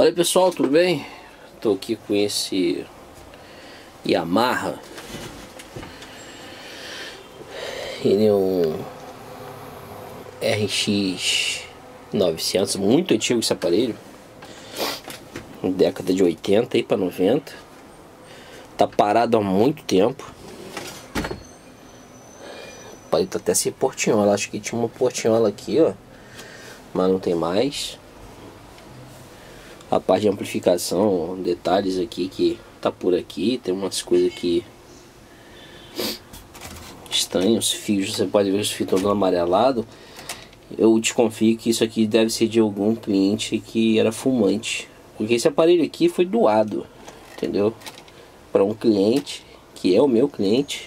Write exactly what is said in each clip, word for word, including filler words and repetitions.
Fala aí pessoal, tudo bem? Tô aqui com esse Yamaha. Ele é um R X novecentos, muito antigo esse aparelho, década de oitenta aí para noventa. Tá parado há muito tempo. O aparelho tá até sem portinhola, acho que tinha uma portinhola aqui, ó, mas não tem mais. A parte de amplificação, detalhes aqui que tá por aqui, tem umas coisas aqui estranhas, os fios, você pode ver os fios todos amarelados. Eu desconfio que isso aqui deve ser de algum cliente que era fumante, porque esse aparelho aqui foi doado, entendeu? Para um cliente, que é o meu cliente.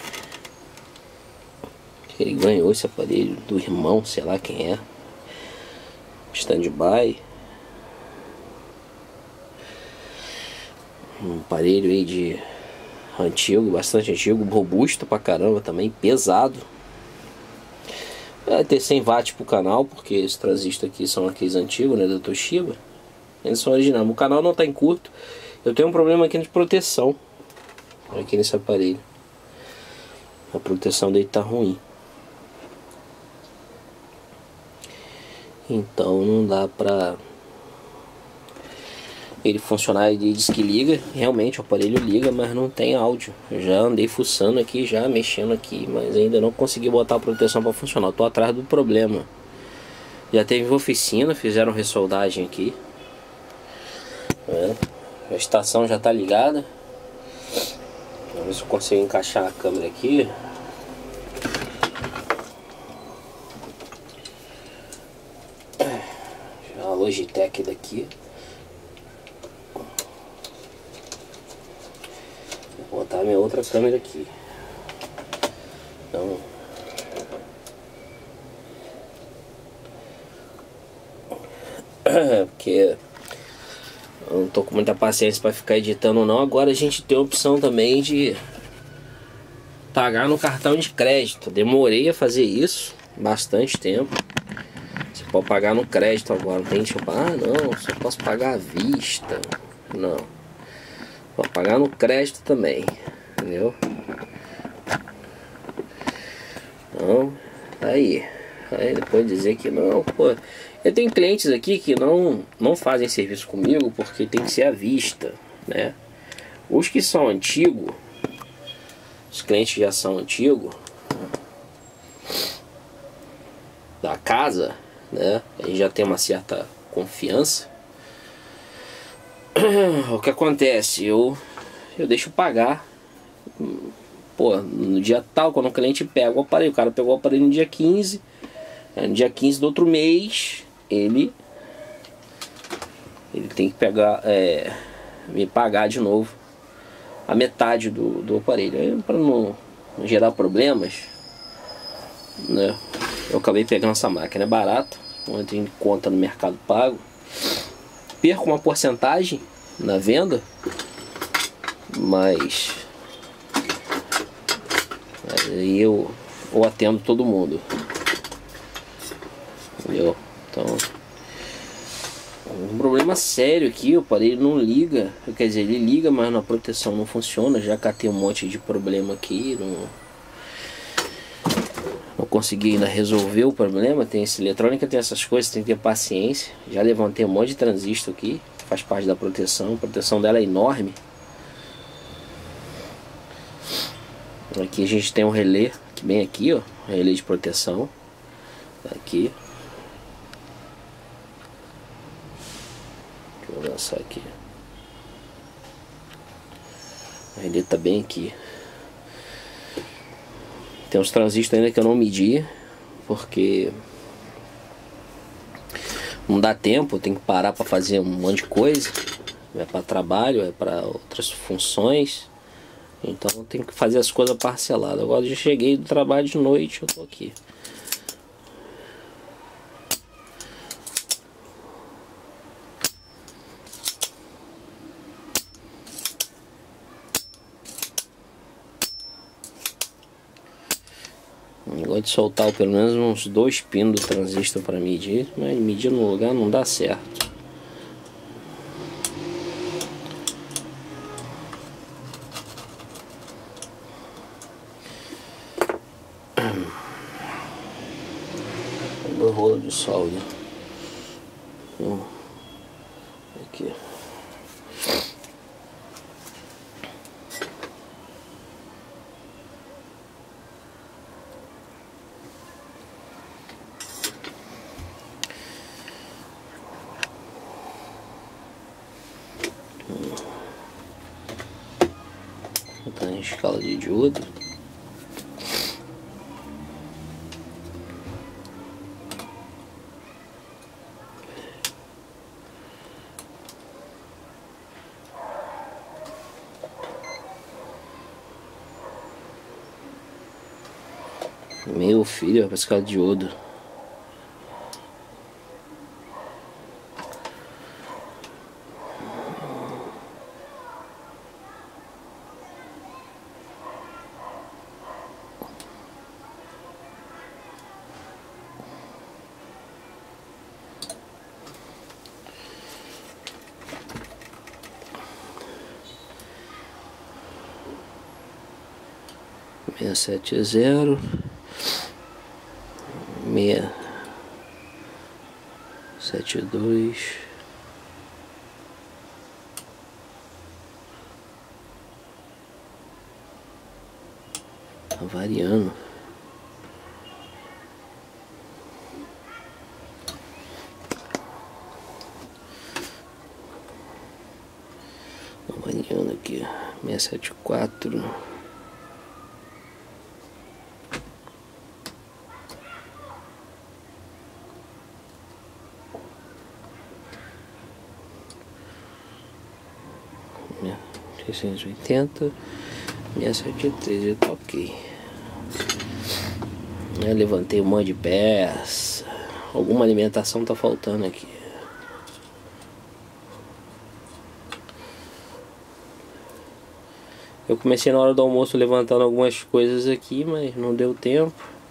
Ele ganhou esse aparelho do irmão, sei lá quem é. Stand-by. Um aparelho aí de antigo, bastante antigo, robusto pra caramba também, pesado. Vai ter cem watts pro canal, porque esses transistores aqui são aqueles antigos, né, da Toshiba. Eles são originais. O canal não tá em curto. Eu tenho um problema aqui de proteção aqui nesse aparelho. A proteção dele tá ruim. Então não dá pra ele funcionar. Ele diz que liga, realmente o aparelho liga, mas não tem áudio. Eu já andei fuçando aqui, já mexendo aqui, mas ainda não consegui botar a proteção para funcionar. Eu tô atrás do problema. Já teve oficina, fizeram ressoldagem aqui. É. A estação já tá ligada. Vamos ver se eu consigo encaixar a câmera aqui. Já a Logitech daqui. Vou botar minha outra câmera aqui. Então, porque eu não tô com muita paciência para ficar editando não. Agora a gente tem a opção também de pagar no cartão de crédito. Demorei a fazer isso bastante tempo. Você pode pagar no crédito agora. Não tem tipo, ah não, só posso pagar à vista. Não, pode pagar no crédito também, entendeu? Então, aí Aí depois dizer que não, pô. Eu tenho clientes aqui que não, não fazem serviço comigo porque tem que ser à vista, né? Os que são antigos, os clientes que já são antigos da casa, né? Aí já tem uma certa confiança. O que acontece? Eu, eu deixo pagar. Pô, no dia tal, quando o cliente pega o aparelho, o cara pegou o aparelho no dia quinze. No dia quinze do outro mês, ele ele tem que pegar, é, me pagar de novo a metade do, do aparelho. Para não, não gerar problemas, né, eu acabei pegando essa máquina. É barata, não entra em conta no Mercado Pago. Perco uma porcentagem na venda, mas aí eu, eu atendo todo mundo. Entendeu? Então, um problema sério aqui, o aparelho não liga. Quer dizer, ele liga, mas na proteção não funciona. Já catei um monte de problema aqui, não, não consegui ainda resolver o problema. Tem esse eletrônica, tem essas coisas, tem que ter paciência. Já levantei um monte de transistor aqui, faz parte da proteção. A proteção dela é enorme. Aqui a gente tem um relé, bem aqui, ó, relé de proteção. Aqui. Vou lançar aqui. O relé tá bem aqui. Tem uns transistores ainda que eu não medi, porque não dá tempo, tem que parar para fazer um monte de coisa. É para trabalho, é para outras funções. Então tem que fazer as coisas parceladas. Agora eu já cheguei do trabalho de noite, eu tô aqui. Gosto de soltar pelo menos uns dois pinos do transistor para medir, mas medir no lugar não dá certo. solda. Hum. Aqui. Botar em escala de diodo. Meu filho, vai pra escala de diodo. seis sete zero seis sete dois tá variando. Tá variando aqui. seis sete quatro seiscentos e oitenta, seiscentos e setenta e três, tá ok. Eu levantei um monte de peça. Alguma alimentação tá faltando aqui. Eu comecei na hora do almoço levantando algumas coisas aqui, mas não deu tempo.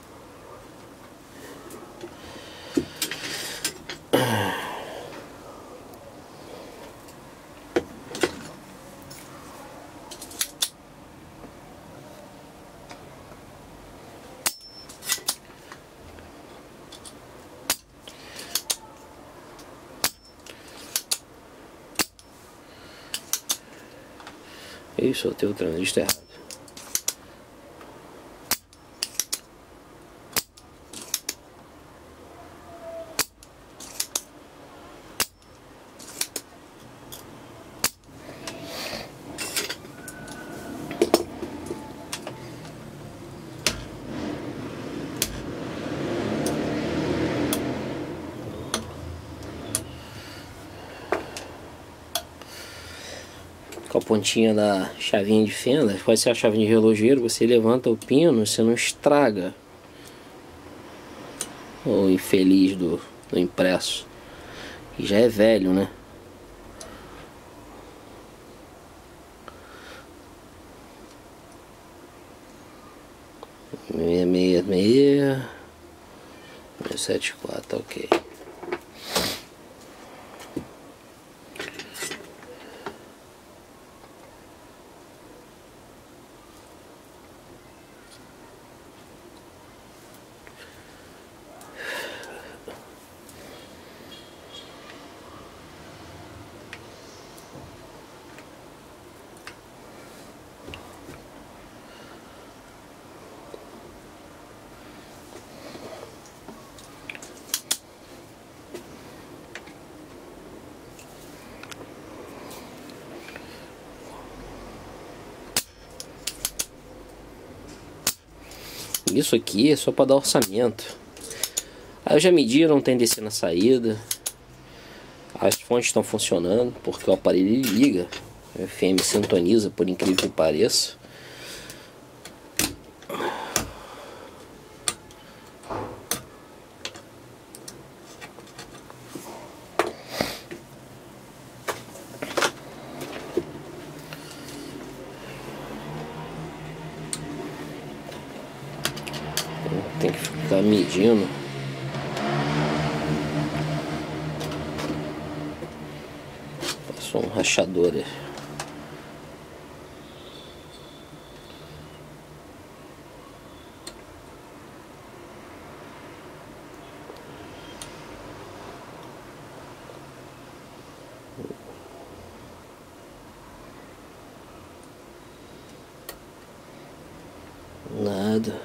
Isso, eu tenho o transistor errado. Com a pontinha da chavinha de fenda, pode ser a chavinha de relojeiro, você levanta o pino, você não estraga o infeliz do, do impresso, que já é velho, né? seis seis seis, seis sete quatro, ok. Isso aqui é só para dar orçamento. Aí eu já medi, não tem descer na saída. As fontes estão funcionando porque o aparelho ele liga. O F M sintoniza, por incrível que pareça. Tem que ficar medindo. Passou um rachador aí. Nada.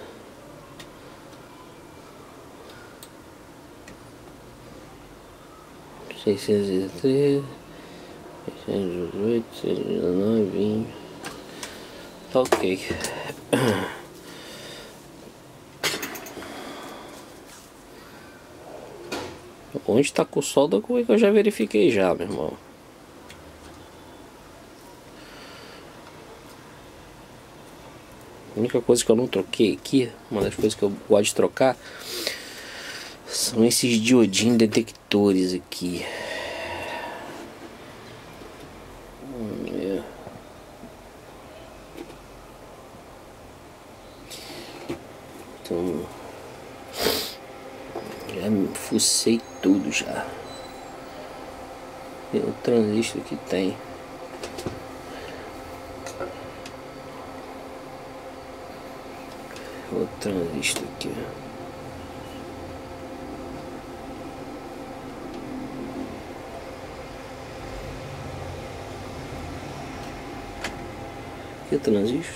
seiscentos e treze, seiscentos e dezoito, seiscentos e dezenove, vinte. Tá ok. Onde tá com solda, como é que eu já verifiquei já, meu irmão? A única coisa que eu não troquei aqui, uma das coisas que eu gosto de trocar, são esses diodinhos detectores aqui. Vamos ver. Então, já me fucei tudo já. E o transistor que tem. O transistor aqui. Que transistor?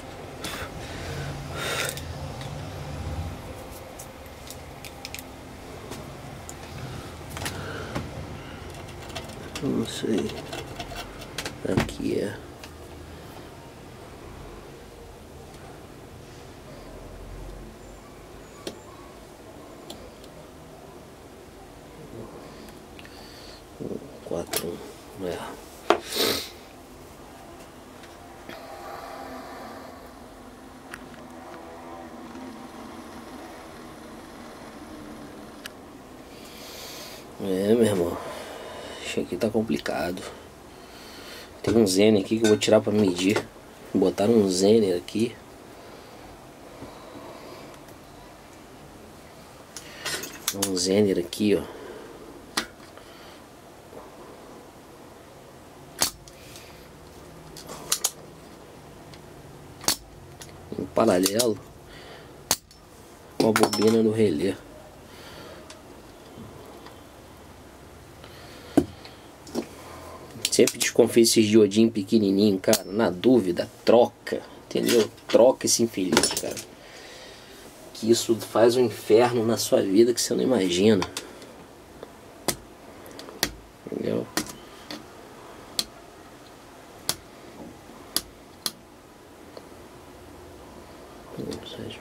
Não sei. Aqui é. Quatro. É. É, meu irmão. Isso aqui tá complicado. Tem um Zener aqui que eu vou tirar pra medir. Botaram um Zener aqui. Um Zener aqui, ó. Em paralelo com a bobina no relé. Sempre desconfio esses diodinhos pequenininhos, cara. Na dúvida, troca. Entendeu? Troca esse infeliz, cara. Que isso faz um inferno na sua vida que você não imagina. Entendeu? Não seja.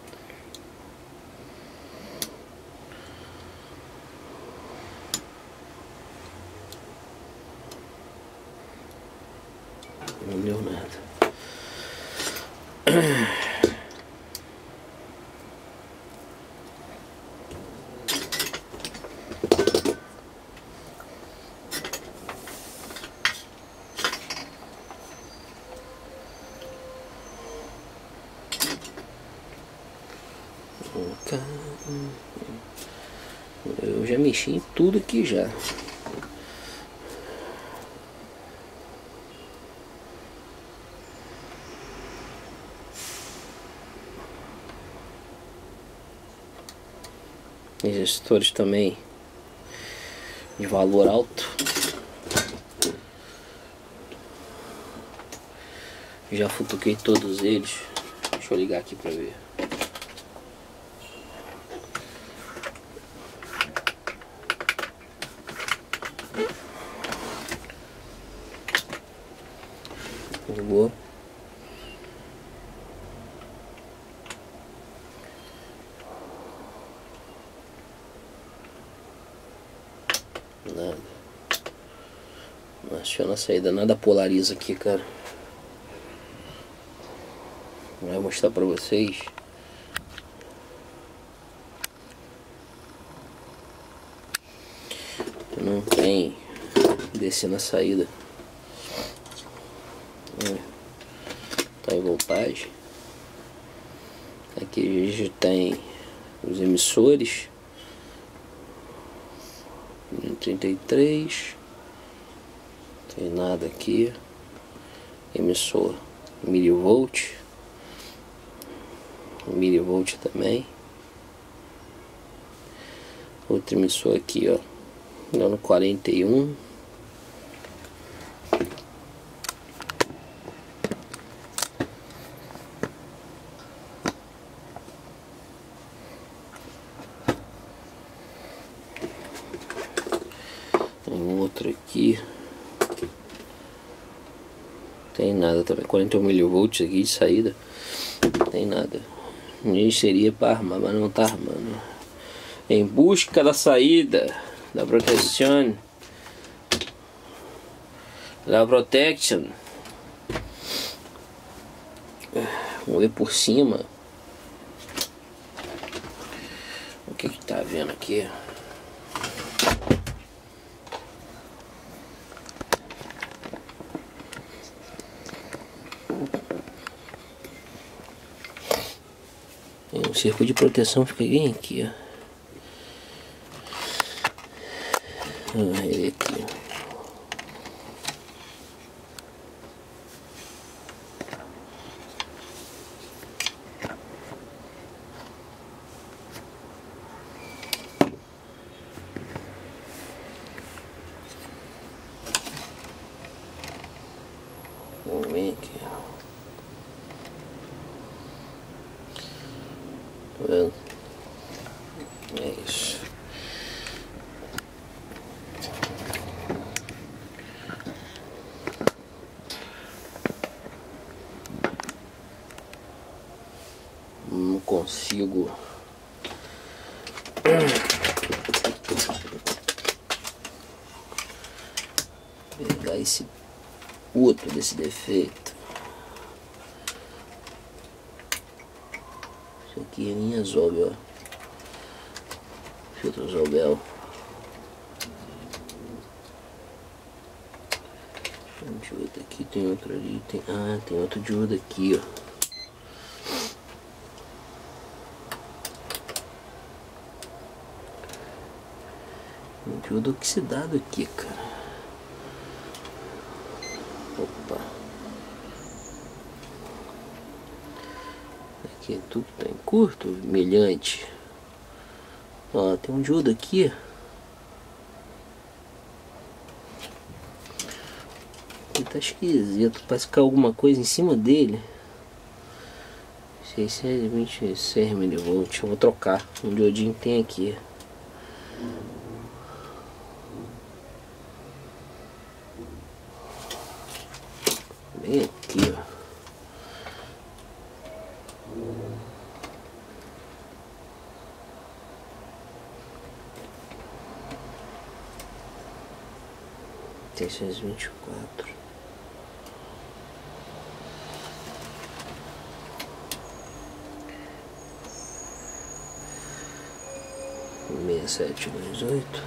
Não deu nada. Eu já mexi em tudo aqui já. Resistores também de valor alto. Já futuquei todos eles. Deixa eu ligar aqui pra ver. Ligou. Nada. Não aciona a saída, nada polariza aqui, cara. Vou mostrar pra vocês. Não tem descer na saída. Tá em voltagem. Aqui a gente tem os emissores. trinta e três. Não tem nada aqui. Emissor milivolt. Milivolt também. Outro emissor aqui, ó, dando quarenta e um. Um outro aqui. Tem nada também. quarenta e um milivolts aqui de saída. Tem nada. Nem seria para armar, mas não tá armando. Em busca da saída. Da proteção. Da protection. Vamos ver por cima. O que que tá vendo aqui? Tem um cerco de proteção, fica bem aqui, ó. Ah, ele aqui. Vamos ver aqui. Tá vendo? É isso. Não consigo pegar esse outro desse defeito. Isso aqui é minha Zobel, ó. Filtro Zobel. Tem outro aqui, tem outro ali, tem... Ah, tem outro diodo aqui, ó. Um diodo oxidado aqui, cara. Opa. Aqui é tudo que tá em curto, vermelhante. Ó, tem um diodo aqui. Ele tá esquisito, parece que alguma coisa em cima dele. seiscentos e vinte e seis milivolts, eu vou trocar. Um diodinho tem aqui. Bem aqui, ó. seiscentos e vinte e quatro. sessenta e sete mais oito.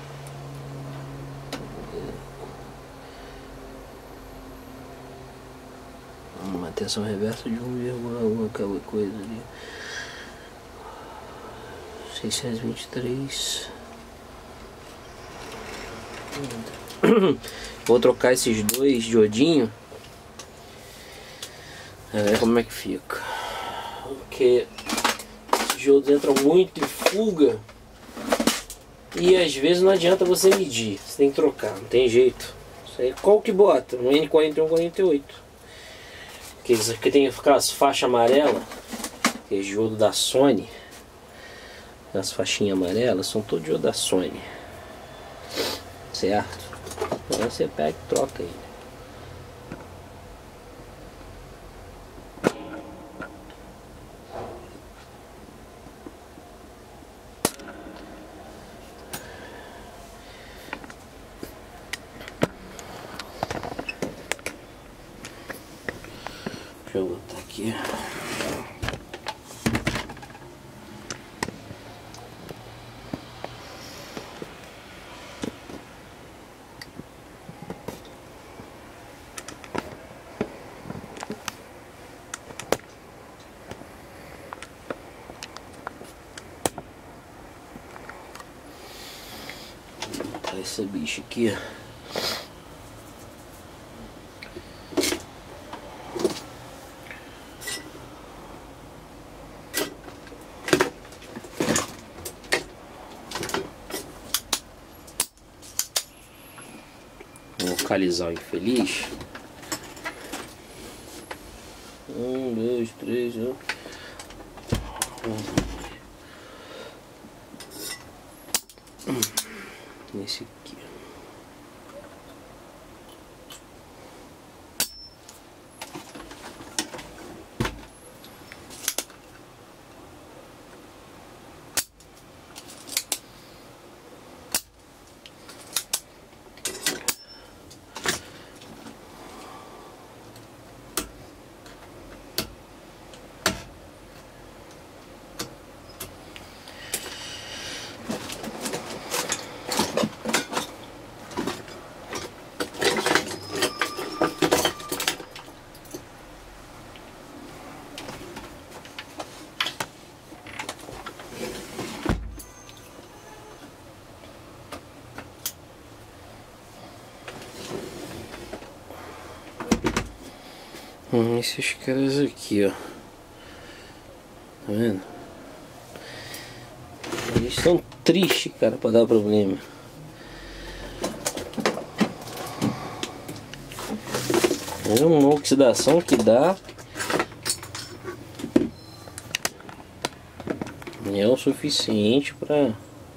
Uma tensão reversa de um vírgula um, aquela coisa ali. seiscentos e vinte e três. Vou trocar esses dois diodinhos. É, ver como é que fica. Porque esses diodos entram muito em fuga. E às vezes não adianta você medir. Você tem que trocar, não tem jeito. Isso aí, qual que bota? Um N quarenta e um quarenta e oito. Aqueles aqui tem aquelas faixas amarelas. Aqueles diodo da Sony. As faixinhas amarelas são todos diodo da Sony. Certo? Agora você pega e troca ele. Deixa eu botar aqui. Vou botar essa bicha aqui. Localizar o infeliz. Um, dois, três, um. Esse aqui. Hum, esses caras aqui, ó. Tá vendo? Eles são tristes, cara, pra dar problema. É uma oxidação que dá. É o suficiente pra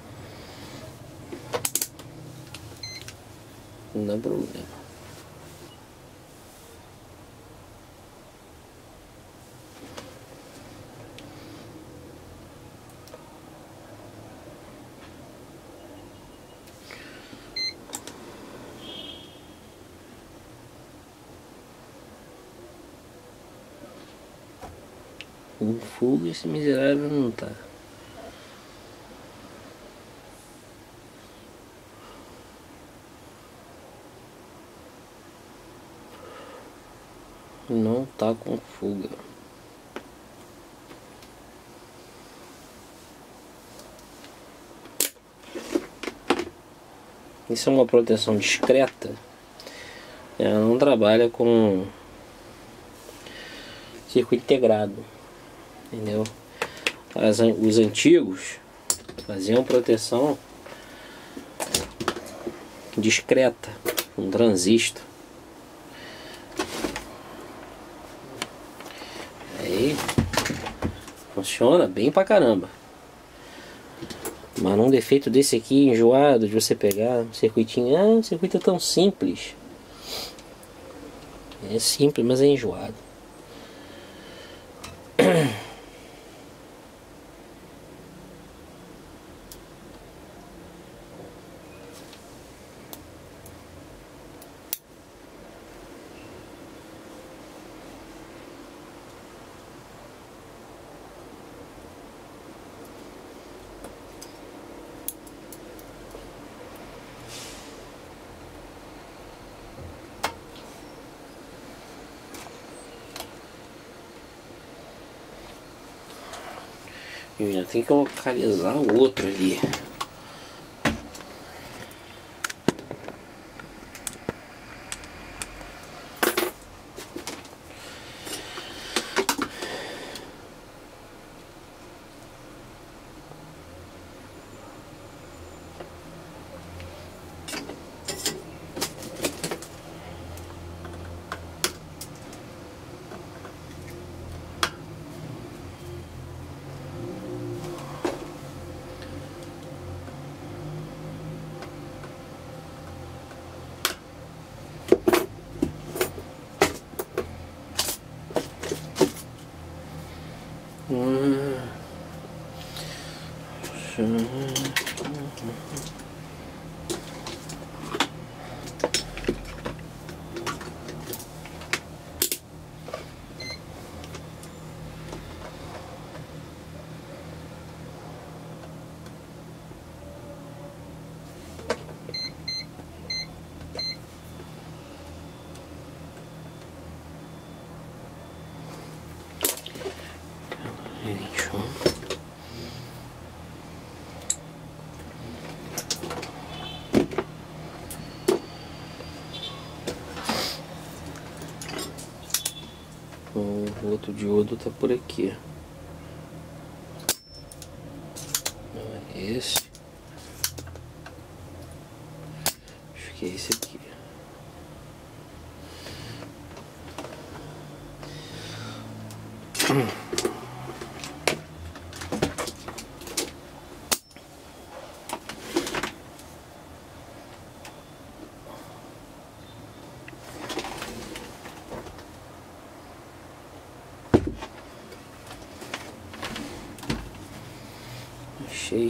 não dar problema. Com fuga esse miserável não tá. Não tá com fuga. Isso é uma proteção discreta. Ela não trabalha com circuito integrado, entendeu? As, os antigos faziam proteção discreta, um transistor. Aí funciona bem pra caramba. Mas num defeito desse aqui, enjoado, de você pegar um circuitinho, ah, o circuito é tão simples. É simples, mas é enjoado. Eu já tenho que localizar o outro ali. Hum. O outro diodo tá por aqui. Não é esse. Acho que é esse aqui. Achei.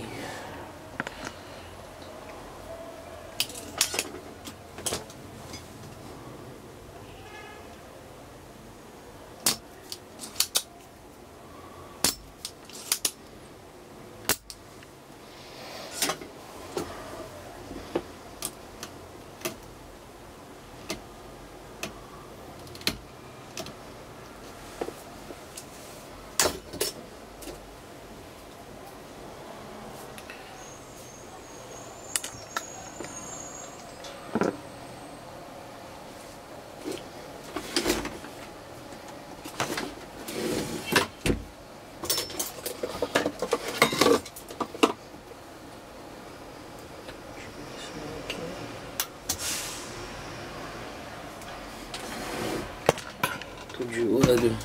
Tô de olho.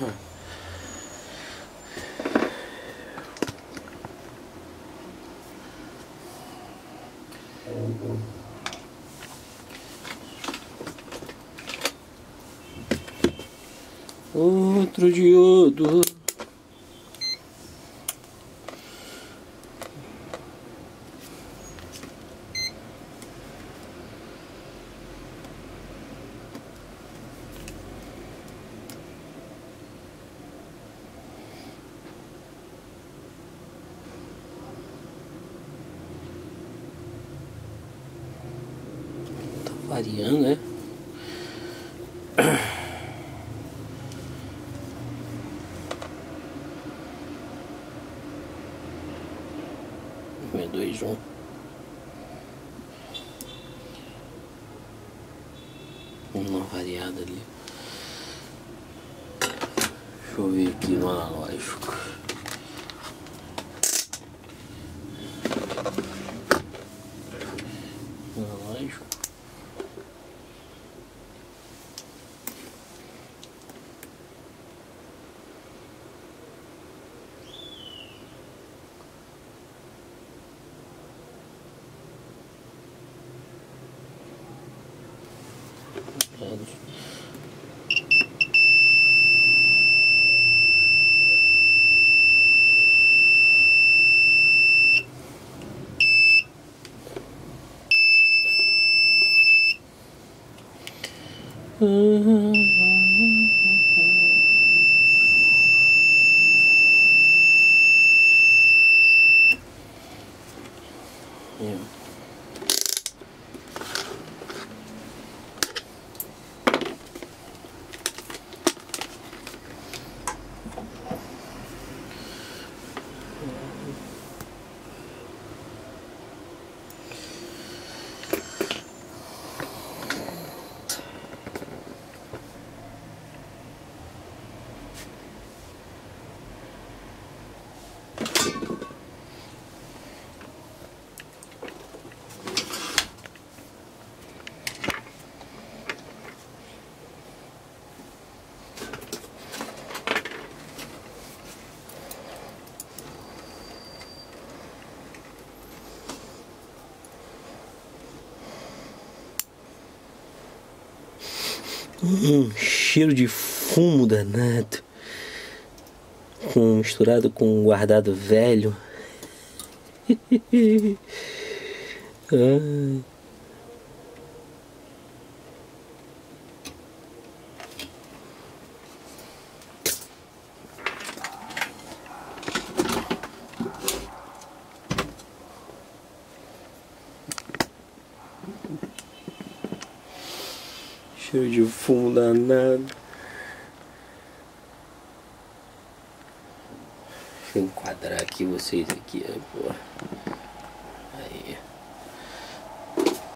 Outro diodo. Tá variando, né? Meio dois juntos. Uma variada ali. Deixa eu ver aqui no analógico. No analógico. Hum, cheiro de fumo danado, com, misturado com um guardado velho. Ai. Cheiro de fumo danado. Deixa eu enquadrar aqui vocês aqui, pô.